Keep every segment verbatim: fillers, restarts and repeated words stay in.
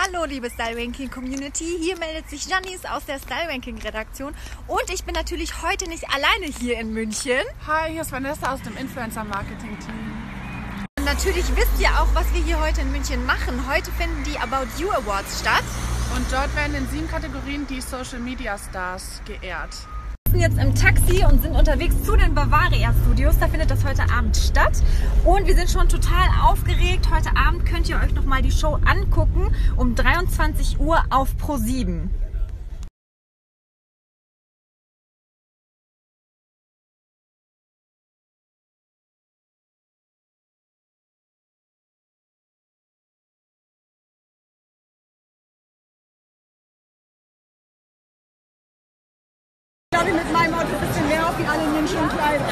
Hallo liebe Style Ranking Community, hier meldet sich Janice aus der Style Ranking Redaktion und ich bin natürlich heute nicht alleine hier in München. Hi, hier ist Vanessa aus dem Influencer Marketing Team. Und natürlich wisst ihr auch, was wir hier heute in München machen. Heute finden die About You Awards statt. Und dort werden in sieben Kategorien die Social Media Stars geehrt. Wir sind jetzt im Taxi und sind unterwegs zu den Bavaria Studios. Da findet das heute Abend statt. Und wir sind schon total aufgeregt. Heute Abend könnt ihr euch nochmal die Show angucken um dreiundzwanzig Uhr auf Pro sieben. Ich glaube, mit meinem Auto ein bisschen mehr auf wie alle in den schönen Kleidern.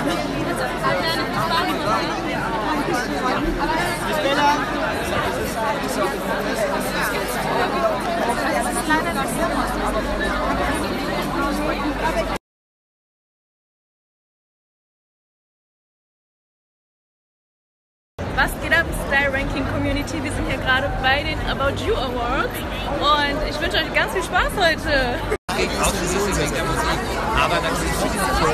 Was geht ab, Style Ranking Community? Wir sind hier gerade bei den About You Awards und ich wünsche euch ganz viel Spaß heute. Ausschließlich wegen der Musik, aber natürlich viele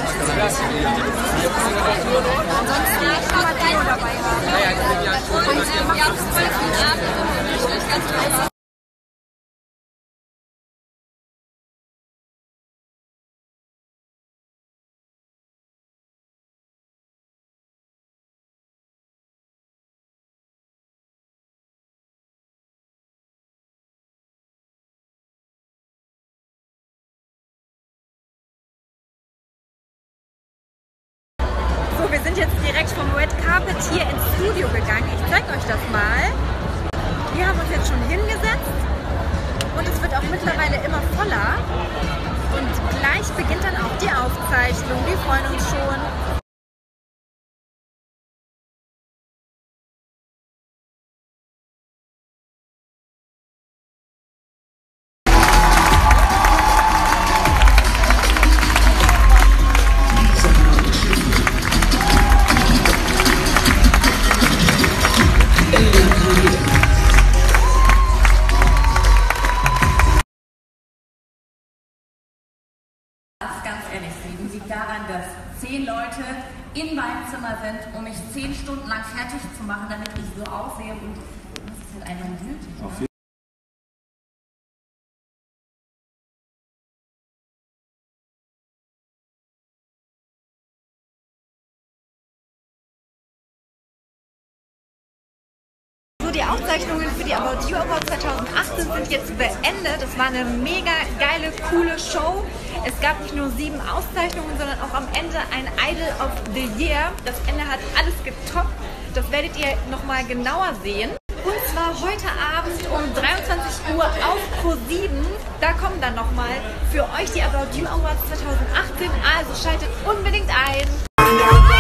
Ansonsten kann man Dino dabei haben. ja, ja, ja, Und ähm, wir haben voll viel Abend und wünschen euch ganz viel Spaß. So, wir sind jetzt direkt vom Red Carpet hier ins Studio gegangen. Ich zeige euch das mal. Wir haben uns jetzt schon hingesetzt und es wird auch mittlerweile immer voller. Und gleich beginnt dann auch die Aufzeichnung. Wir freuen uns schon. Ganz ehrlich, lieben, liegt daran, dass zehn Leute in meinem Zimmer sind, um mich zehn Stunden lang fertig zu machen, damit ich so aussehe, und das ist halt einfach nötig. Ne? Die Aufzeichnungen für die About You Awards zweitausendachtzehn sind jetzt beendet. Das war eine mega geile, coole Show. Es gab nicht nur sieben Auszeichnungen, sondern auch am Ende ein Idol of the Year. Das Ende hat alles getoppt. Das werdet ihr nochmal genauer sehen. Und zwar heute Abend um dreiundzwanzig Uhr auf Pro sieben. Da kommen dann nochmal für euch die About You Awards zweitausendachtzehn. Also schaltet unbedingt ein.